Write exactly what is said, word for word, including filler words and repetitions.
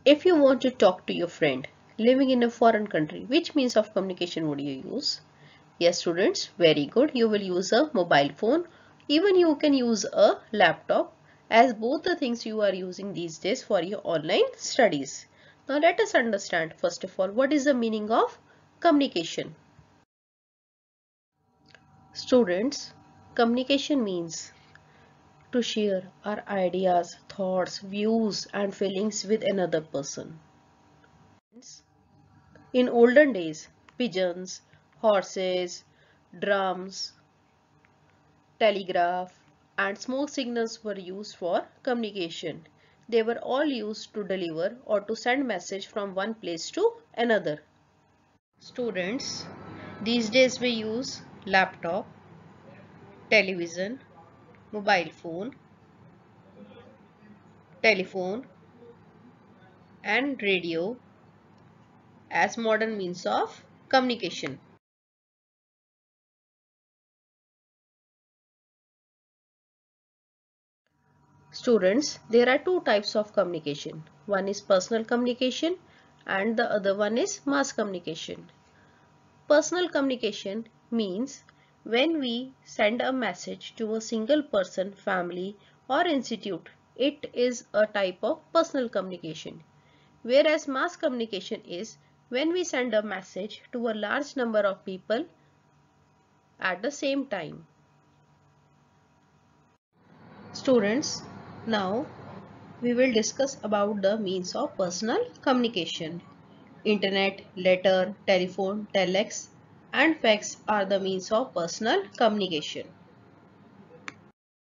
If you want to talk to your friend living in a foreign country, which means of communication would you use? Yes, students, very good. You will use a mobile phone. Even you can use a laptop, as both the things you are using these days for your online studies. Now let us understand first of all what is the meaning of communication. Students, communication means to share our ideas, thoughts, views and feelings with another person. In olden days, pigeons, horses, drums, telegraph, and smoke signals were used for communication. They were all used to deliver or to send message from one place to another. Students, these days we use laptop, television, mobile phone, telephone, and radio as modern means of communication. Students, there are two types of communication. One is personal communication and the other one is mass communication. Personal communication means when we send a message to a single person, family or institute, it is a type of personal communication. Whereas mass communication is when we send a message to a large number of people at the same time. Students, now we will discuss about the means of personal communication. Internet, letter, telephone, telex and fax are the means of personal communication.